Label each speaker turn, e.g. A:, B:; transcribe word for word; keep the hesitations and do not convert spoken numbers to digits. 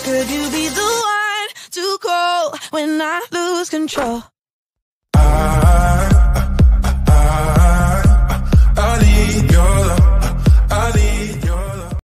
A: Could you be the one to call when I lose control?
B: I